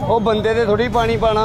ਉਹ ਬੰਦੇ ਤੇ ਥੋੜੀ ਪਾਣੀ ਪਾਣਾ।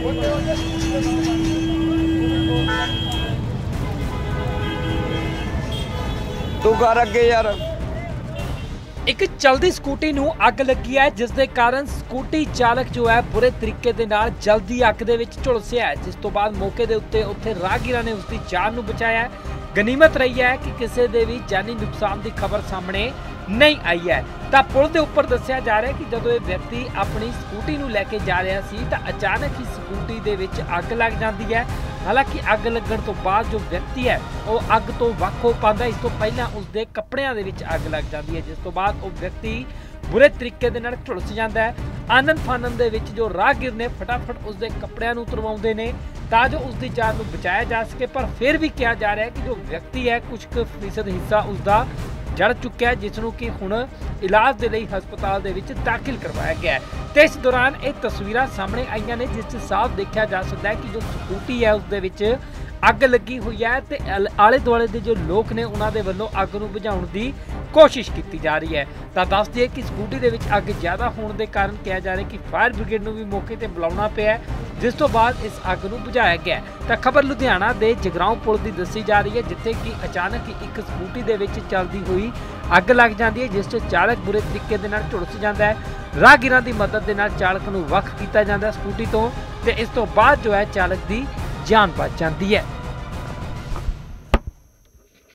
ਤੂੰ ਕਰ ਅੱਗੇ ਯਾਰ। एक चलती स्कूटी नूं अग लगी है, जिस दे कारण स्कूटी चालक जो है बुरे तरीके दे नाल जल्दी अग दे विच झुलसिया है, जिस तो बाद मौके दे उत्ते उत्थे राहगीरां ने उसकी जान नूं बचाया है। गनीमत रही है कि किसी दे भी जानी नुकसान की खबर सामने नहीं आई है। तो पुल के उपर दस्सिया जा रहा है कि जदों ये व्यक्ति अपनी स्कूटी नूं लैके जा रहा सी तो अचानक ही स्कूटी दे विच अग लग जाती है। हालांकि अग लगन तो बाद जो व्यक्ति है वो अग तो वख हो पाता, इस तो पहला उसके कपड़ियां दे विच अग लग जाती है, जिस तो बाद वो व्यक्ति बुरे तरीके दे नाल झुलस जाता है। आनंद फानन दे विच जो राहगीर ने फटाफट उसके कपड़ियां नूं उतरवाउंदे ने तां जो उसकी जान नूं बचाया जा सके। पर फिर भी कहा जा रहा है कि जो व्यक्ति है कुछ फीसद हिस्सा उसका जड़ चुका है, जिसनों कि हुण इलाज के लिए हस्पताल दे विच दाखिल करवाया गया है। तो इस दौरान ये तस्वीरां सामने आईयां ने जिस साफ देखा जा सकता है कि जो स्कूटी है उस दे विच अग लगी हुई है ते आले दुआले दे जो लोग ने उन्हां दे वल्लों अग नूं बुझाउण दी कोशिश की जा रही है। तो दस दिए कि स्कूटी दे विच अग ज़्यादा होने के कारण कहा जा रहा है कि फायर ब्रिगेड नूं भी मौके पर बुलाना पिया, जिस तो बाद इस अग नूं बुझाया गया। तो खबर लुधियाना के जगराओं पुल की दसी जा रही है, जिथे कि अचानक ही एक स्कूटी दे विच चलती हुई अग लग जाती है, जिस चालक बुरे तरीके दे नाल झुलस जाता है। राहगीरां की मदद के नाल चालक नूं वख किया जाता है स्कूटी तो, ते इस तो बाद जो है चालक की जान बच जाती है।